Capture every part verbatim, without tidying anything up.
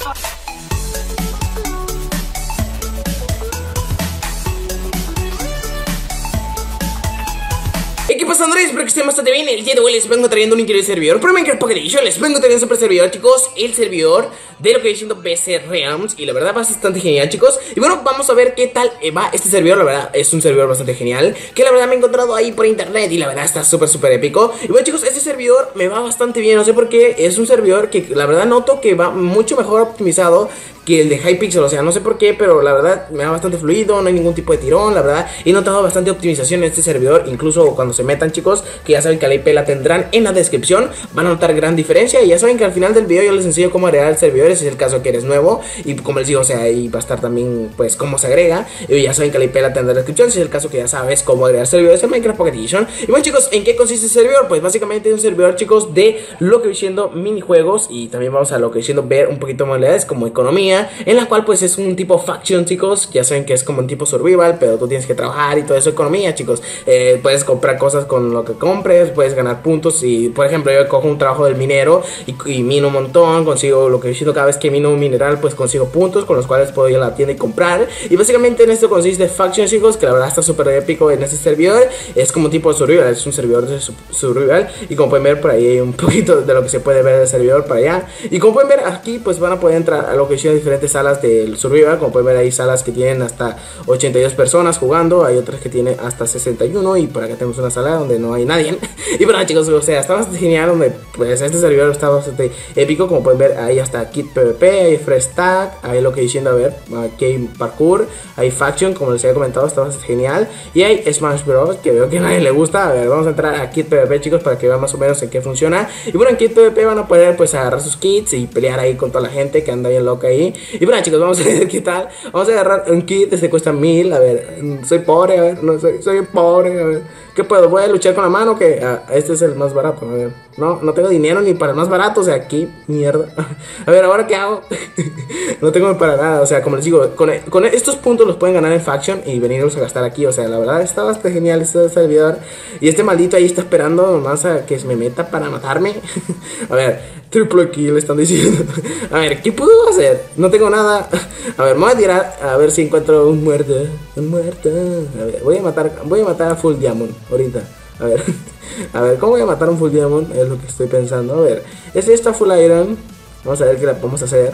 ¿Qué pasa, Andrés? Espero que estén bastante bien. El día de hoy les vengo trayendo un increíble servidor por Minecraft Pocket Edition. Les vengo trayendo un super servidor, chicos. El servidor de lo que viene siendo B C Realms. Y la verdad va bastante genial, chicos. Y bueno, vamos a ver qué tal va este servidor. La verdad es un servidor bastante genial, que la verdad me he encontrado ahí por internet. Y la verdad está súper, súper épico. Y bueno, chicos, este servidor me va bastante bien. No sé por qué. Es un servidor que la verdad noto que va mucho mejor optimizado que el de Hypixel, o sea, no sé por qué, pero la verdad me va bastante fluido, no hay ningún tipo de tirón, la verdad. He notado bastante optimización en este servidor, incluso cuando se metan, chicos, que ya saben que la I P la tendrán en la descripción, van a notar gran diferencia. Y ya saben que al final del video yo les enseño cómo agregar el servidor, si es el caso que eres nuevo. Y como les digo, o sea, ahí va a estar también, pues, cómo se agrega. Y ya saben que la I P la tendrán en la descripción, si es el caso que ya sabes cómo agregar servidores en Minecraft Pocket Edition. Y bueno, chicos, ¿en qué consiste el servidor? Pues básicamente es un servidor, chicos, de lo que viene siendo minijuegos. Y también vamos a lo que viene siendo ver un poquito más modalidades como economía, en la cual pues es un tipo faction, chicos. Ya saben que es como un tipo survival, pero tú tienes que trabajar y todo eso, economía, chicos. eh, Puedes comprar cosas con lo que compres, puedes ganar puntos. Y por ejemplo yo cojo un trabajo del minero y, y mino un montón, consigo lo que yo cada vez que mino un mineral, pues consigo puntos con los cuales puedo ir a la tienda y comprar. Y básicamente en esto consiste faction, chicos, que la verdad está súper épico en este servidor. Es como un tipo de survival, es un servidor de survival. Y como pueden ver por ahí hay un poquito de lo que se puede ver del servidor para allá. Y como pueden ver aquí pues van a poder entrar a lo que son diferentes salas de el survival. Como pueden ver hay salas que tienen hasta ochenta y dos personas jugando, hay otras que tienen hasta sesenta y uno, y por acá tenemos una sala donde no hay nadie. Y bueno, chicos, o sea, está bastante genial, donde pues este servidor está bastante épico. Como pueden ver ahí hasta Kit PvP, hay Fresh Tag, hay lo que diciendo, a ver, aquí hay parkour, hay faction, como les había comentado, está bastante genial. Y hay Smash Bros, que veo que a nadie le gusta. A ver, vamos a entrar a Kit PvP, chicos, para que vean más o menos en qué funciona. Y bueno, en Kit PvP van a poder pues agarrar sus kits y pelear ahí con toda la gente que anda bien loca ahí. Y bueno, chicos, vamos a ver qué tal. Vamos a agarrar un kit, este cuesta mil. A ver, soy pobre, a ver, no soy, soy pobre, a ver, ¿qué puedo? Voy a luchar con la mano, que ah, este es el más barato. A ver, no, no tengo dinero ni para el más barato, o sea, aquí, mierda. A ver, ¿ahora qué hago? No tengo para nada, o sea, como les digo, con, con estos puntos los pueden ganar en faction y venirlos a gastar aquí. O sea, la verdad está bastante genial este servidor. Y este maldito ahí está esperando nomás a que se me meta para matarme. A ver, triple kill están diciendo. A ver, ¿qué puedo hacer? No tengo nada. A ver, me voy a tirar a ver si encuentro un muerto. Un muerto. A ver, voy a matar, voy a matar a Full Diamond ahorita. A ver, a ver, ¿cómo voy a matar a un Full Diamond? Es lo que estoy pensando. A ver, este está Full Iron. Vamos a ver qué la podemos hacer.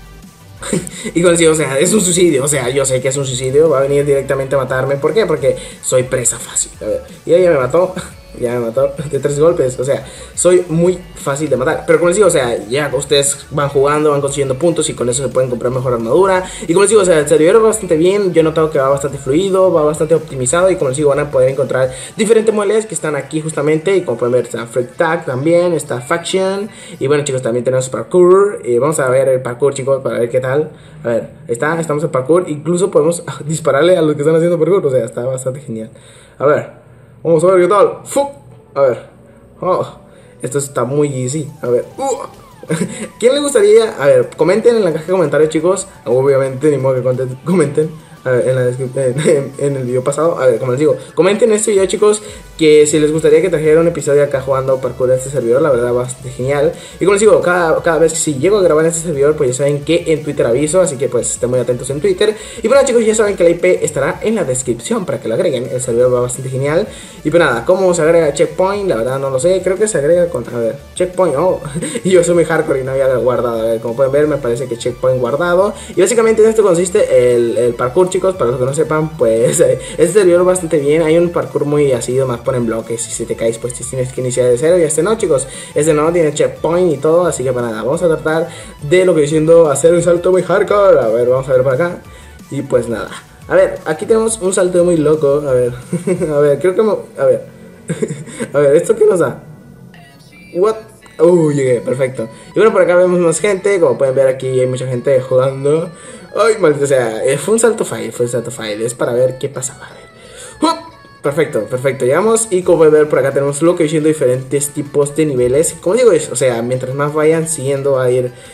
Y como les digo, o sea, es un suicidio. O sea, yo sé que es un suicidio. Va a venir directamente a matarme. ¿Por qué? Porque soy presa fácil. A ver, y ella me mató. Ya me mató de tres golpes. O sea, soy muy fácil de matar. Pero como les digo, o sea, ya ustedes van jugando, van consiguiendo puntos y con eso se pueden comprar mejor armadura. Y como les digo, o sea, el servidor va bastante bien. Yo he notado que va bastante fluido, va bastante optimizado. Y como les digo, van a poder encontrar diferentes modalidades que están aquí justamente. Y como pueden ver, está Freak Tag también, está Faction. Y bueno, chicos, también tenemos parkour. Y vamos a ver el parkour, chicos, para ver qué tal. A ver, está, estamos en parkour. Incluso podemos dispararle a los que están haciendo parkour. O sea, está bastante genial. A ver, vamos a ver qué tal. ¡Fuck! A ver. Oh, esto está muy easy. A ver. Uh. ¿Quién le gustaría? A ver, comenten en la caja de comentarios, chicos. Obviamente, ni modo que comenten. A ver, en, la en, en el video pasado. A ver, como les digo, comenten en este video, chicos, que si les gustaría que trajera un episodio acá jugando parkour en este servidor. La verdad, bastante genial. Y como les digo, cada, cada vez que si llego a grabar en este servidor, pues ya saben que en Twitter aviso. Así que pues estén muy atentos en Twitter. Y bueno, chicos, ya saben que la I P estará en la descripción para que lo agreguen. El servidor va bastante genial. Y pues nada, ¿cómo se agrega checkpoint? La verdad no lo sé, creo que se agrega con, a ver, checkpoint. Oh, y yo soy muy hardcore y no había guardado. A ver, como pueden ver, me parece que checkpoint guardado. Y básicamente en esto consiste el, el parkour, chicos. Para los que no sepan, pues eh, este servidor bastante bien. Hay un parkour muy así, más ponen bloques. Y si te caes, pues tienes que iniciar de cero. Y este no, chicos, este no tiene checkpoint y todo. Así que para nada, vamos a tratar de lo que diciendo hacer un salto muy hardcore. A ver, vamos a ver para acá. Y pues nada, a ver, aquí tenemos un salto muy loco. A ver, a ver, creo que me... A ver, a ver, ¿esto qué nos da? What? Uh, llegué, perfecto. Y bueno, por acá vemos más gente. Como pueden ver, aquí hay mucha gente jugando. Ay, maldito, o sea, fue un salto fail, fue un salto fail. Es para ver qué pasaba. A ver. ¡Uh! Perfecto, perfecto, llegamos. Y como pueden ver, por acá tenemos lo que viene diferentes tipos de niveles. Como digo, es, o sea, mientras más vayan siguiendo va a ir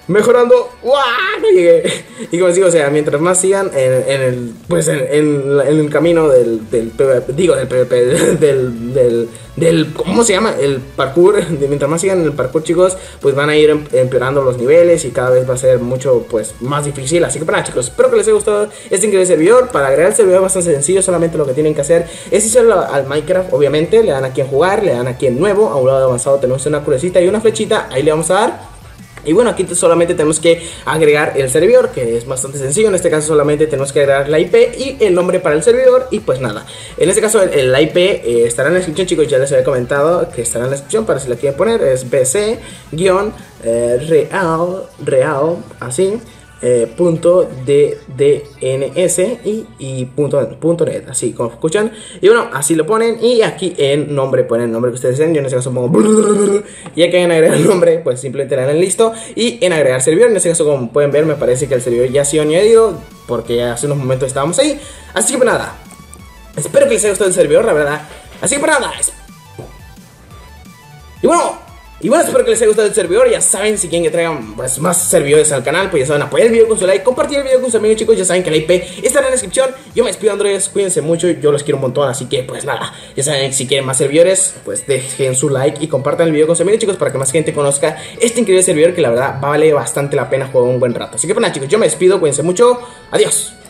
mejorando. ¡Wow! No llegué. Y como les digo, o sea, mientras más sigan en, en el, pues en, en, en el camino del, del PvP, digo, del PvP, del, del, del, ¿cómo se llama? El parkour. De, mientras más sigan en el parkour, chicos, pues van a ir empeorando los niveles y cada vez va a ser mucho, pues, más difícil. Así que, para chicos, espero que les haya gustado este increíble servidor. Para agregar el servidor es bastante sencillo, solamente lo que tienen que hacer es irse al Minecraft, obviamente, le dan aquí en jugar, le dan aquí en nuevo, a un lado avanzado tenemos una crucecita y una flechita, ahí le vamos a dar. Y bueno, aquí solamente tenemos que agregar el servidor, que es bastante sencillo. En este caso solamente tenemos que agregar la I P y el nombre para el servidor. Y pues nada, en este caso el, el I P eh, estará en la descripción, chicos. Ya les había comentado que estará en la descripción para si la quieren poner. Es bc eh, real, real, así Eh, punto ddns y, y punto, punto net, así como escuchan. Y bueno, así lo ponen. Y aquí en nombre ponen el nombre que ustedes deseen. Yo en este caso pongo. Y aquí en agregar el nombre, pues simplemente le dan en listo. Y en agregar servidor, en este caso, como pueden ver, me parece que el servidor ya ha sido añadido, porque hace unos momentos estábamos ahí. Así que pues nada, espero que les haya gustado el servidor, la verdad. Así que pues nada, y bueno, Y bueno, espero que les haya gustado el servidor. Ya saben, si quieren que traigan pues, más servidores al canal, pues ya saben, apoyar el video con su like, compartir el video con sus amigos, chicos. Ya saben que la I P estará en la descripción. Yo me despido, Andrés, cuídense mucho, yo los quiero un montón. Así que pues nada, ya saben, si quieren más servidores, pues dejen su like y compartan el video con sus amigos, chicos, para que más gente conozca este increíble servidor, que la verdad vale bastante la pena jugar un buen rato. Así que pues nada, chicos, yo me despido, cuídense mucho, adiós.